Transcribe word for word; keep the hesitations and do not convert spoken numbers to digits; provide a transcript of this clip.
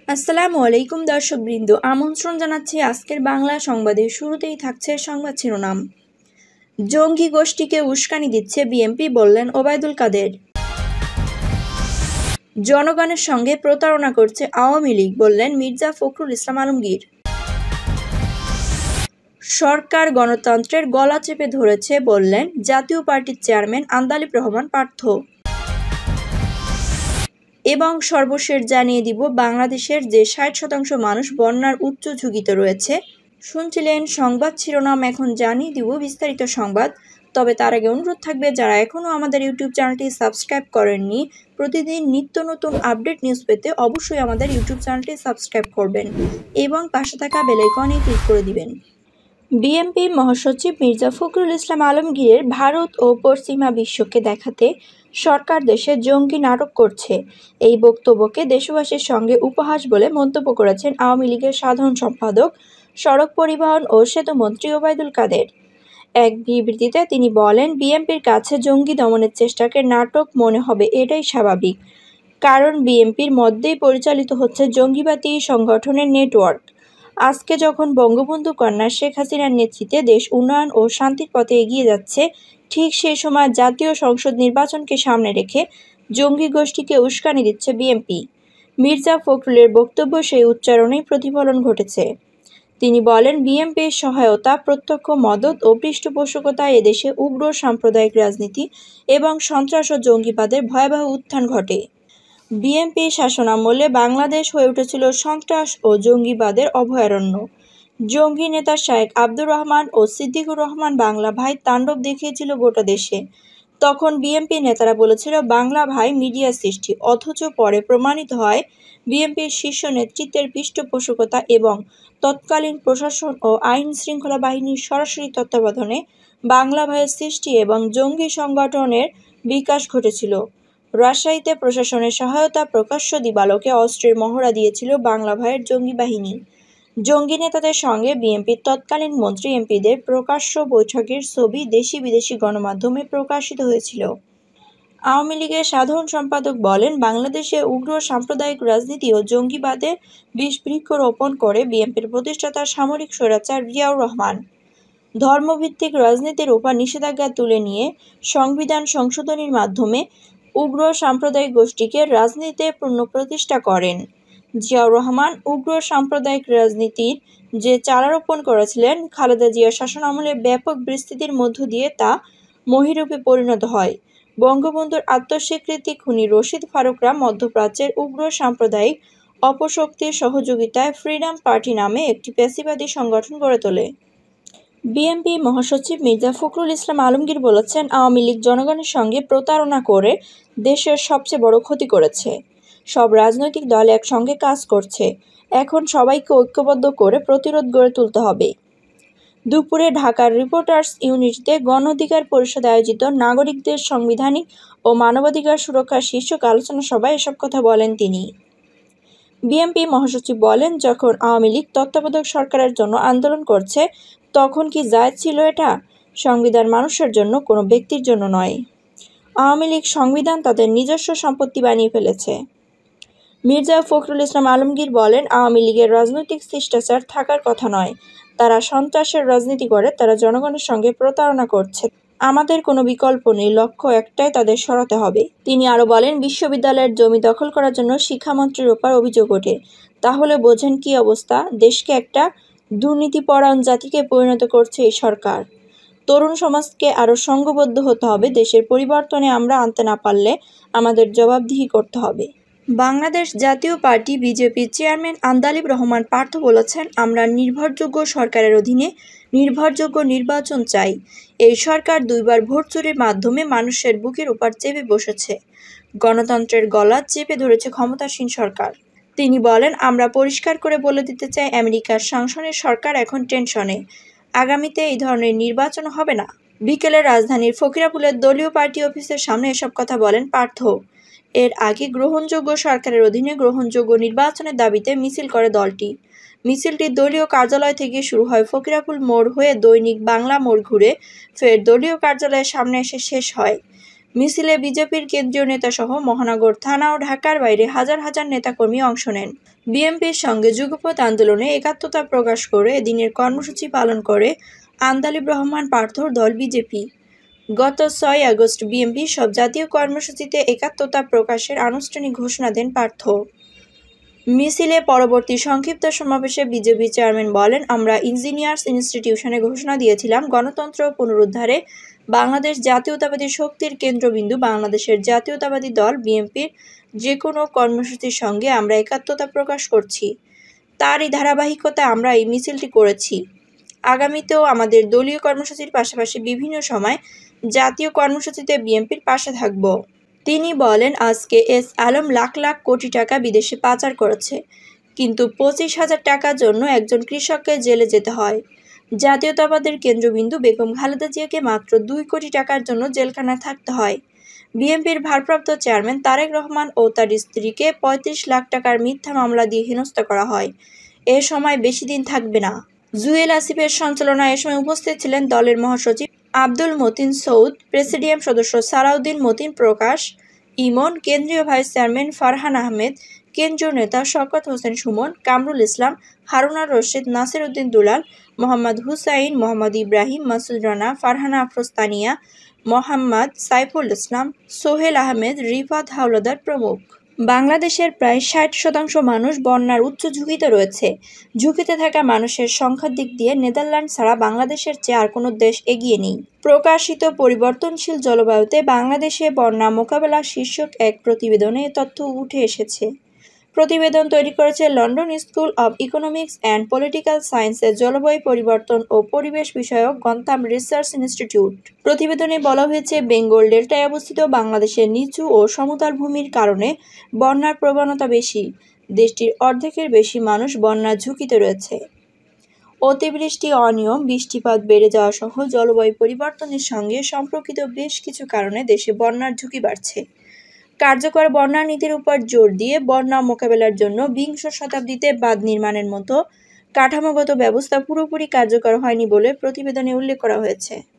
আসসালামু আলাইকুম দর্শকবৃন্দ, আমন্ত্রণ জানাচ্ছি আজকের বাংলা সংবাদে। শুরুতেই থাকছে সংবাদ শিরোনাম। জঙ্গি গোষ্ঠীকে উস্কানি দিচ্ছে বিএনপি, বললেন ওবায়দুল কাদের। জনগণের সঙ্গে প্রতারণা করছে আওয়ামী লীগ, বললেন মির্জা ফখরুল ইসলাম আলমগীর। সরকার গণতন্ত্রের গলা চেপে ধরেছে, বললেন জাতীয় পার্টির চেয়ারম্যান আন্দালিব রহমান পার্থ। এবং সর্বশেষ জানিয়ে দিব, বাংলাদেশের যে ষাট শতাংশ মানুষ বন্যার উচ্চ ঝুঁকিতে রয়েছে। শুনছিলেন সংবাদ শিরোনাম, এখন জানিয়ে দিব বিস্তারিত সংবাদ। তবে তার আগে অনুরোধ থাকবে, যারা এখনও আমাদের ইউটিউব চ্যানেলটি সাবস্ক্রাইব করেননি, প্রতিদিন নিত্য নতুন আপডেট নিউজ পেতে অবশ্যই আমাদের ইউটিউব চ্যানেলটি সাবস্ক্রাইব করবেন এবং পাশে থাকা বেল আইকনে ক্লিক করে দিবেন। বিএনপি মহাসচিব মির্জা ফখরুল ইসলাম আলমগীরের ভারত ও পশ্চিমা বিশ্বকে দেখাতে সরকার দেশে জঙ্গি নাটক করছে, এই বক্তব্যকে দেশবাসীর সঙ্গে উপহাস বলে মন্তব্য করেছেন আওয়ামী লীগের সাধারণ সম্পাদক, সড়ক পরিবহন ও সেতুমন্ত্রী ওবায়দুল কাদের। এক বিবৃতিতে তিনি বলেন, বিএনপির কাছে জঙ্গি দমনের চেষ্টাকে নাটক মনে হবে, এটাই স্বাভাবিক। কারণ বিএনপির মধ্যেই পরিচালিত হচ্ছে জঙ্গিবাদী সংগঠনের নেটওয়ার্ক। আজকে যখন বঙ্গবন্ধু কন্যা শেখ হাসিনার নেতৃত্বে দেশ উন্নয়ন ও শান্তির পথে এগিয়ে যাচ্ছে, ঠিক সেই সময় জাতীয় সংসদ নির্বাচনকে সামনে রেখে জঙ্গি গোষ্ঠীকে উস্কানি দিচ্ছে বিএনপি। মির্জা ফখরুলের বক্তব্য সেই উচ্চারণেই প্রতিফলন ঘটেছে। তিনি বলেন, বিএনপির সহায়তা, প্রত্যক্ষ মদত ও পৃষ্ঠপোষকতায় এদেশে উগ্র সাম্প্রদায়িক রাজনীতি এবং সন্ত্রাস ও জঙ্গিবাদের ভয়াবহ উত্থান ঘটে। বিএনপির শাসনামলে বাংলাদেশ হয়ে উঠেছিল সন্ত্রাস ও জঙ্গিবাদের অভয়ারণ্য। জঙ্গি নেতা শায়েখ আব্দুর রহমান ও সিদ্দিকুর রহমান বাংলা ভাই তাণ্ডব দেখিয়েছিল গোটা দেশে। তখন বিএনপি নেতারা বলেছিল, বাংলা ভাই মিডিয়া সৃষ্টি, অথচ পরে প্রমাণিত হয় বিএনপির শীর্ষ নেতৃত্বের পৃষ্ঠপোষকতা এবং তৎকালীন প্রশাসন ও আইন শৃঙ্খলা বাহিনীর সরাসরি তত্ত্বাবধানে বাংলা ভাইয়ের সৃষ্টি এবং জঙ্গি সংগঠনের বিকাশ ঘটেছিল। রাজশাহীতে প্রশাসনের সহায়তা প্রকাশ্য দিবালোকে অস্ত্রের মহড়া দিয়েছিল বাংলা ভাইয়ের জঙ্গি বাহিনী। জঙ্গি নেতাদের সঙ্গে বিএনপির তৎকালীন মন্ত্রী এমপিদের প্রকাশ্য বৈঠকের ছবি দেশি বিদেশি গণমাধ্যমে প্রকাশিত হয়েছিল। আওয়ামী লীগের সাধারণ সম্পাদক বলেন, বাংলাদেশে উগ্র সাম্প্রদায়িক রাজনীতি ও জঙ্গিবাদে বিষ বৃক্ষ রোপণ করে বিএনপির প্রতিষ্ঠাতা সামরিক স্বৈরাচার জিয়াউর রহমান ধর্মভিত্তিক রাজনীতির উপর নিষেধাজ্ঞা তুলে নিয়ে সংবিধান সংশোধনীর মাধ্যমে উগ্র সাম্প্রদায়িক গোষ্ঠীকে রাজনীতিতে পুনঃপ্রতিষ্ঠা করেন। জিয়াউর রহমান উগ্র সাম্প্রদায়িক রাজনীতির যে চারা রোপণ করেছিলেন, খালেদা জিয়ার শাসনামলে ব্যাপক বিস্তৃতির মধ্য দিয়ে তা মহীরূপে পরিণত হয়। বঙ্গবন্ধুর আত্মস্বীকৃতি খুনি রশিদ ফারুকরা মধ্যপ্রাচ্যের উগ্র সাম্প্রদায়িক অপশক্তির সহযোগিতায় ফ্রিডম পার্টি নামে একটি ফ্যাসিবাদী সংগঠন গড়ে তোলে। বিএনপি মহাসচিব মির্জা ফখরুল ইসলাম আলমগীর বলেছেন, আওয়ামী লীগ জনগণের সঙ্গে প্রতারণা করে দেশের সবচেয়ে বড় ক্ষতি করেছে। সব রাজনৈতিক দল একসঙ্গে কাজ করছে, এখন সবাইকে ঐক্যবদ্ধ করে প্রতিরোধ গড়ে তুলতে হবে। দুপুরে ঢাকার রিপোর্টার্স ইউনিটিতে গণ অধিকার পরিষদ আয়োজিত নাগরিকদের সাংবিধানিক ও মানবাধিকার সুরক্ষার শীর্ষক আলোচনা সভায় এসব কথা বলেন তিনি। বিএনপি মহাসচিব বলেন, যখন আওয়ামী লীগ তত্ত্বাবধায়ক সরকারের জন্য আন্দোলন করছে, তখন কি জায়েজ ছিল এটা? সংবিধান মানুষের জন্য, কোনো ব্যক্তির জন্য নয়। আওয়ামী লীগ সংবিধান তাদের নিজস্ব সম্পত্তি বানিয়ে ফেলেছে। মির্জা ফখরুল ইসলাম আলমগীর বলেন, আওয়ামী লীগের রাজনৈতিক শিষ্টাচার থাকার কথা নয়। তারা সন্ত্রাসের রাজনীতি করে, তারা জনগণের সঙ্গে প্রতারণা করছে। আমাদের কোনো বিকল্প নেই, লক্ষ্য একটাই, তাদের সরাতে হবে। তিনি আরও বলেন, বিশ্ববিদ্যালয়ের জমি দখল করার জন্য শিক্ষামন্ত্রীর ওপর অভিযোগ ওঠে। তাহলে বোঝেন কি অবস্থা। দেশকে একটা দুর্নীতিপরায়ণ জাতিকে পরিণত করছে এই সরকার। তরুণ সমাজকে আরও সংঘবদ্ধ হতে হবে। দেশের পরিবর্তনে আমরা আনতে না পারলে আমাদের জবাবদিহি করতে হবে। বাংলাদেশ জাতীয় পার্টি বিজেপির চেয়ারম্যান আন্দালিব রহমান পার্থ বলেছেন, আমরা নির্ভরযোগ্য সরকারের অধীনে নির্ভরযোগ্য নির্বাচন চাই। এই সরকার দুইবার ভোট চুরির মাধ্যমে মানুষের বুকের উপর চেপে বসেছে। গণতন্ত্রের গলা চেপে ধরেছে ক্ষমতাসীন সরকার। তিনি বলেন, আমরা পরিষ্কার করে বলে দিতে চাই, আমেরিকার সাংসদের সরকার এখন টেনশনে। আগামীতে এই ধরনের নির্বাচন হবে না। বিকেলে রাজধানীর ফকিরাপুলের দলীয় পার্টি অফিসের সামনে এসব কথা বলেন পার্থ। এর আগে গ্রহণযোগ্য সরকারের অধীনে গ্রহণযোগ্য নির্বাচনের দাবিতে মিছিল করে দলটি। মিছিলটি দলীয় কার্যালয় থেকে শুরু হয়, ফকিরাপুল মোড় হয়ে দৈনিক বাংলা মোড় ঘুরে ফের দলীয় কার্যালয়ের সামনে এসে শেষ হয়। মিছিলে বিজেপির কেন্দ্রীয় নেতাসহ মহানগর থানা ও ঢাকার বাইরে হাজার হাজার নেতাকর্মী অংশ নেন। বিএনপির সঙ্গে যুগপৎ আন্দোলনে একাত্মতা প্রকাশ করে এদিনের কর্মসূচি পালন করে আন্দালিব রহমান পার্থর দল বিজেপি। গত ছয় আগস্ট বিএনপির সব জাতীয় কর্মসূচিতে একাত্মতা প্রকাশের আনুষ্ঠানিক ঘোষণা দেন পার্থ। মিছিলে পরবর্তী সংক্ষিপ্ত সমাবেশে বিজেপি চেয়ারম্যান বলেন, আমরা ইঞ্জিনিয়ার্স ইনস্টিটিউশনে ঘোষণা দিয়েছিলাম গণতন্ত্র পুনরুদ্ধারে বাংলাদেশ জাতীয়তাবাদী শক্তির কেন্দ্রবিন্দু বাংলাদেশের জাতীয়তাবাদী দল বিএনপির যে কোনো কর্মসূচির সঙ্গে আমরা একাত্মতা প্রকাশ করছি। তারই ধারাবাহিকতায় আমরা এই মিছিলটি করেছি। আগামীতেও আমাদের দলীয় কর্মসূচির পাশাপাশি বিভিন্ন সময় জাতীয় কর্মসূচিতে বিএনপির পাশে থাকব। তিনি বলেন, আজকে এস আলম লাখ লাখ কোটি টাকা বিদেশে পাচার করেছে, কিন্তু পঁচিশ হাজার টাকার জন্য একজন কৃষককে জেলে যেতে হয়। জাতীয়তাবাদের কেন্দ্রবিন্দু বেগম খালেদা জিয়াকে মাত্র দুই কোটি টাকার জন্য জেলখানায় থাকতে হয়। বিএনপির ভারপ্রাপ্ত চেয়ারম্যান তারেক রহমান ও তার স্ত্রীকে পঁয়ত্রিশ লাখ টাকার মিথ্যা মামলা দিয়ে হেনস্থা করা হয়। এ সময় বেশি দিন থাকবে না। জুয়েল আসিফের সঞ্চালনায় এ সময় উপস্থিত ছিলেন দলের মহাসচিব আব্দুল মতিন সৌদ, প্রেসিডিয়াম সদস্য সালাউদ্দিন মতিন প্রকাশ, ইমন, কেন্দ্রীয় ভাইস চেয়ারম্যান ফারহান আহমেদ, কেন্দ্রীয় নেতা শওকত হোসেন সুমন, কামরুল ইসলাম, হারুনার রশিদ, নাসির উদ্দিন দুলাল, মোহাম্মদ হুসাইন, মোহাম্মদ ইব্রাহিম, মাসুদ রানা, ফারহানা আফরোজ তানিয়া, মোহাম্মদ সাইফুল ইসলাম, সোহেল আহমেদ, রিফাত হাওলাদার প্রমুখ। বাংলাদেশের প্রায় ষাট শতাংশ মানুষ বন্যার উচ্চ ঝুঁকিতে রয়েছে। ঝুঁকিতে থাকা মানুষের সংখ্যার দিক দিয়ে নেদারল্যান্ড ছাড়া বাংলাদেশের চেয়ে আর কোনো দেশ এগিয়ে নেই। প্রকাশিত পরিবর্তনশীল জলবায়ুতে বাংলাদেশে বন্যা মোকাবেলা শীর্ষক এক প্রতিবেদনে এ তথ্য উঠে এসেছে। প্রতিবেদন তৈরি করেছে London School of Economics and Political সায়েন্সের জলবায়ু পরিবর্তন ও পরিবেশ বিষয়ক গন্থাম রিসার্চ ইনস্টিটিউট। প্রতিবেদনে বলা হয়েছে, বেঙ্গল ডেল্টায় অবস্থিত বাংলাদেশের নিচু ও সমতল ভূমির কারণে বন্যার প্রবণতা বেশি। দেশটির অর্ধেকের বেশি মানুষ বন্যার ঝুঁকিতে রয়েছে। অতিবৃষ্টি, অনিয়ম, বৃষ্টিপাত বেড়ে যাওয়া সহ জলবায়ু পরিবর্তনের সঙ্গে সম্পর্কিত বেশ কিছু কারণে দেশে বন্যার ঝুঁকি বাড়ছে। কার্যকর বন্যা নীতির উপর জোর দিয়ে বন্যা মোকাবেলার জন্য বিংশ শতাব্দীতে বাঁধ নির্মাণের মতো কাঠামোগত ব্যবস্থা পুরোপুরি কার্যকর হয়নি বলে প্রতিবেদনে উল্লেখ করা হয়েছে।